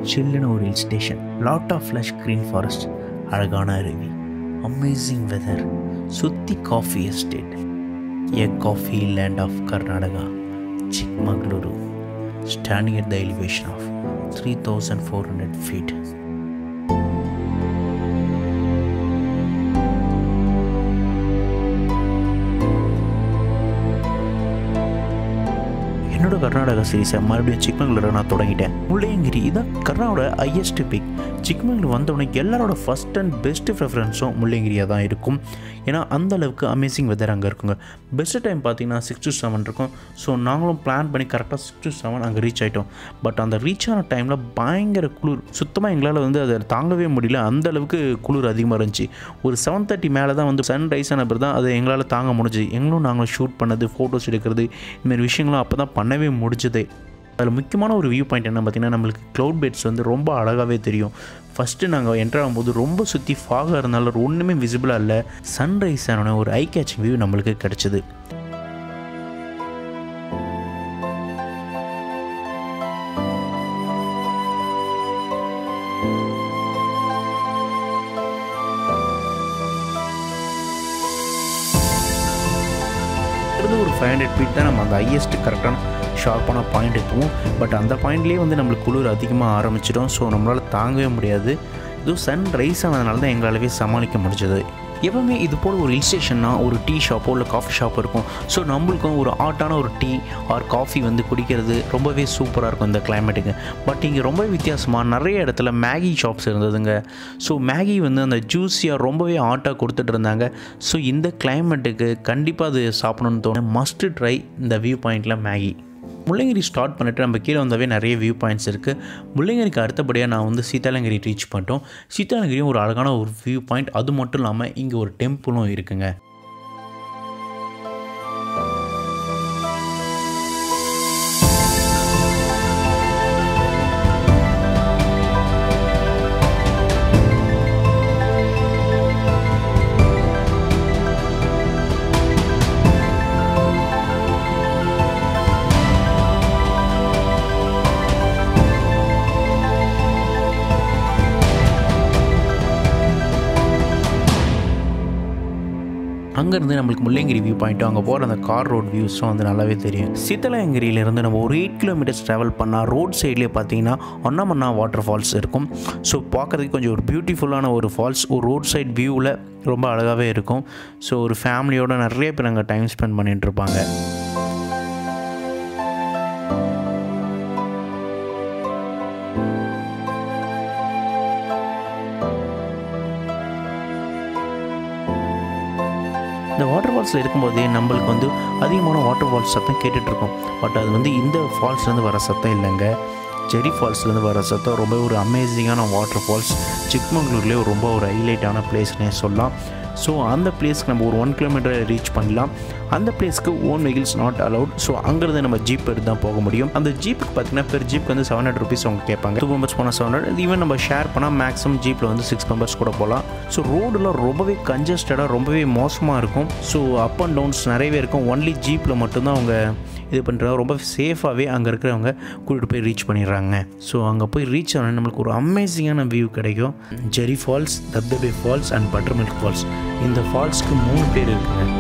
சில்லுன்னு ஒரு hill station, lot of lush green forest, அழகான அருவி, அமேசிங் வெதர், சுத்தி coffee estate. A coffee land of Karnataka, Chikmagalur, standing at the elevation of 3,400 feet. என்னோட கர்நாடகா சீரீஸை மறுபடியும் சிக்மங்களூரை நான் தொடங்கிட்டேன். முள்ளையங்கிரி இதான் கர்நாடோட ஹையஸ்ட் பிக். சிக்மங்களூர் வந்தோடனே எல்லாரோட ஃபஸ்ட் அண்ட் பெஸ்ட்டு ப்ரிஃபரன்ஸும் முள்ளையங்கிரியாக தான் இருக்கும். ஏன்னா அந்த அளவுக்கு அமேசிங் வெதர் அங்கே இருக்குங்க. பெஸ்ட்டு டைம் பார்த்தீங்கன்னா 6 to 7 இருக்கும். ஸோ நாங்களும் பிளான் பண்ணி கரெக்டாக 6 to 7 அங்கே ரீச் ஆகிட்டோம். பட் அந்த ரீச் ஆன டைமில் பயங்கர குளிர், சுத்தமாக எங்களால் அதை தாங்கவே முடியல. அந்த அளவுக்கு குளிர் அதிகமாக இருந்துச்சு. ஒரு 7:30 மேலே தான் சன் ரைஸ் ஆன பிறகு தான் அதை எங்களால் தாங்க முடிஞ்சுது. நாங்களும் ஷூட் பண்ணது, ஃபோட்டோஸ் எடுக்கிறது, இதுமாரி விஷயங்களும் அப்போ தான் பண்ணவே முடிஞ்சது. அதில் முக்கியமான ஒரு வியூ பாயிண்ட் என்ன பார்த்திங்கன்னா, நம்மளுக்கு க்ளவுட் பெட்ஸ் ரொம்ப அழகாகவே தெரியும். ஃபஸ்ட்டு நாங்கள் என்ட்ரு ஆகும்போது ரொம்ப சுற்றி ஃபாகாக இருந்தாலும் ஒன்றுமே விசிபிளாக இல்லை. சன்ரைஸ் ஆன ஒரு ஐ கேச்சிங் வியூ நம்மளுக்கு கிடச்சிது. ஒரு 500 feet தான் நம்ம அந்த ஹையஸ்ட் கரெக்டான ஷார்ப்பான பாயிண்ட் இருக்கும். பட் அந்த பாயிண்ட்லேயே நம்மளுக்கு குளிர் அதிகமாக ஆரம்பிச்சிடும். ஸோ நம்மளால் தாங்கவே முடியாது. இதுவும் சன் ரைஸ் ஆனதுனால தான் எங்களாலவே சமாளிக்க முடிஞ்சது. எப்பவுமே இது போல் ஒரு ஹில் ஸ்டேஷன்னா ஒரு டீ ஷாப்போ இல்லை காஃபி ஷாப்போ இருக்கும். ஸோ நம்மளுக்கும் ஒரு ஹாட்டான ஒரு டீ ஆர் காஃபி குடிக்கிறது ரொம்பவே சூப்பராக இருக்கும் இந்த கிளைமேட்டுக்கு. பட் இங்கே ரொம்ப வித்தியாசமாக நிறைய இடத்துல மேகி ஷாப்ஸ் இருந்ததுங்க. ஸோ மேகி அந்த ஜூஸியாக ரொம்பவே ஹாட்டாக கொடுத்துட்டு இருந்தாங்க. ஸோ இந்த கிளைமேட்டுக்கு கண்டிப்பாக அது சாப்பிடணும்னு தோணும். மஸ்ட்டு ட்ரை இந்த வியூ பாயிண்டில் மேகி. முள்ளங்கிரி ஸ்டார்ட் பண்ணிவிட்டு நம்ம கீழே வந்தாவே நிறைய வியூ பாயிண்ட்ஸ் இருக்குது. முள்ளங்கிரிக்கு அடுத்தபடியாக நான் சீதாலங்கிரி ரீச் பண்ணிட்டோம். சீதாலங்கிரியும் ஒரு அழகான ஒரு வியூ பாயிண்ட். அது மட்டும் இல்லாமல் இங்கே ஒரு டெம்பிளும் இருக்குங்க. அங்கேருந்து நம்மளுக்கு முள்ளங்கிரி வியூ பாயிண்ட்டும் அங்கே போகிற அந்த கார் ரோட் வியூஸும் நல்லாவே தெரியும். சீதலங்கிரியிலேருந்து நம்ம ஒரு 8 kilometers ட்ராவல் பண்ணால் ரோட் சைட்லேயே பார்த்தீங்கன்னா ஒன்னாமண்ணா வாட்டர் ஃபால்ஸ் இருக்கும். ஸோ பார்க்குறதுக்கு கொஞ்சம் ஒரு பியூட்டிஃபுல்லான ஒரு ஃபால்ஸ், ஒரு ரோட் சைட் வியூவில் ரொம்ப அழகாகவே இருக்கும். ஸோ ஒரு ஃபேமிலியோடு நிறைய பேர் அங்கே டைம் ஸ்பெண்ட் பண்ணிகிட்ருப்பாங்க. இந்த வாட்டர் ஃபால்ஸில் இருக்கும்போதே நம்மளுக்கு அதிகமான வாட்டர் ஃபால்ஸ் சத்தம் கேட்டுட்ருக்கோம். பட் அது இந்த ஃபால்ஸ்லேருந்து வர சத்தம் இல்லைங்க. ஜெரி ஃபால்ஸ்லேருந்து வர சத்தம் ரொம்ப ஒரு அமேசிங்கான வாட்டர் ஃபால்ஸ். சிக்மங்களூர்லேயே ரொம்ப ஒரு ஹைலைட்டான பிளேஸ்னே சொல்லலாம். ஸோ அந்த பிளேஸ்க்கு நம்ம ஒரு 1 kilometer ரீச் பண்ணலாம். அந்த பிளேஸ்க்கு own vehicles not allowed. So அங்கேருந்து நம்ம ஜீப் எடுத்து தான் போக முடியும். அந்த ஜீப்புக்கு பார்த்தீங்கன்னா பெர் ஜீப்புக்கு 700 rupees அவங்க கேட்பாங்க. 2 members போனால் 700. ஈவன் நம்ம ஷேர் பண்ணால் மேக்ஸிமம் ஜீப்பில் 6 members கூட போகலாம். ஸோ ரோடெலாம் ரொம்பவே கன்ஜஸ்டடாக ரொம்பவே மோசமாக இருக்கும். ஸோ அப் அண்ட் டவுன்ஸ் நிறையவே இருக்கும். ஒன்லி ஜீப்பில் மட்டும்தான் அவங்க இது பண்ணுறாங்க. ரொம்ப சேஃபாகவே அங்கே இருக்கிறவங்க கூட்டிகிட்டு போய் ரீச் பண்ணிடுறாங்க. ஸோ அங்கே போய் ரீச் ஆனால் நம்மளுக்கு ஒரு அமேசிங்கான வியூ கிடைக்கும். Jhari falls, Dabdabe falls and butter milk falls. இந்த ஃபால்ஸ்க்கு 3 பேர் இருக்குங்க.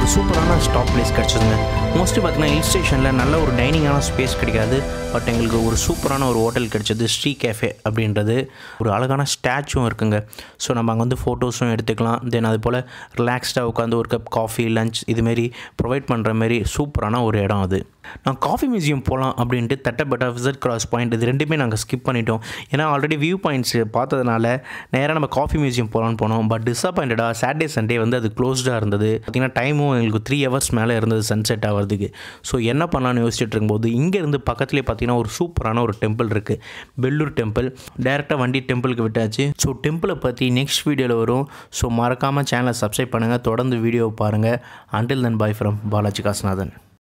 ஒரு சூப்பரான ஸ்டாப் பிளேஸ் கிடச்சிதுங்க. மோஸ்ட்லி பார்த்தீங்கன்னா ஹில் ஸ்டேஷனில் நல்ல ஒரு டைனிங்கான ஸ்பேஸ் கிடைக்காது. பட் எங்களுக்கு ஒரு சூப்பரான ஒரு ஹோட்டல் கிடச்சது, ஸ்ரீ கேஃபே அப்படின்றது. ஒரு அழகான ஸ்டாச்சுவும் இருக்குங்க. ஸோ நம்ம அங்கே வந்து ஃபோட்டோஸும் எடுத்துக்கலாம். தென் அது போல் ரிலாக்ஸ்டாக உட்காந்து ஒரு கப் காஃபி, லஞ்ச் இதுமாரி ப்ரொவைட் பண்ணுற மாரி சூப்பரான ஒரு இடம் அது. நான் காஃபி மியூசியம் போகலாம் அப்படின்ட்டு தட்டப்பட்ட விசிட் கிராஸ் பாயிண்ட் இது ரெண்டுமே நாங்கள் ஸ்கிப் பண்ணிட்டோம். ஏன்னா ஆல்ரெடி வியூ பாயிண்ட்ஸ் பார்த்ததுனால நேராக நம்ம காஃபி மியூசியம் போகலான்னு போனோம். பட் டிஸப்பாயிண்டடாக சாட்டர்டே சண்டே வந்து அது க்ளோஸ்டாக இருந்தது. பார்த்திங்கன்னா டைமும் எங்களுக்கு 3 ஹவர்ஸ் மேலே இருந்தது சன்செட் ஆகிறதுக்கு. ஸோ என்ன பண்ணலான்னு யோசிச்சுட்டு இருக்கும்போது இங்கேருந்து பக்கத்துலேயே பார்த்திங்கன்னா ஒரு சூப்பரான ஒரு டெம்பிள் இருக்குது, பெல்லூர் டெம்பிள். டேரெக்டாக வண்டி டெம்பிளுக்கு விட்டாச்சு. ஸோ டெம்பிளை பற்றி நெக்ஸ்ட் வீடியோவில் வரும். ஸோ மறக்காமல் சேனலை சப்ஸ்கிரைப் பண்ணுங்கள், தொடர்ந்து வீடியோவை பாருங்கள். Until then bye from Balaji Kasinathan.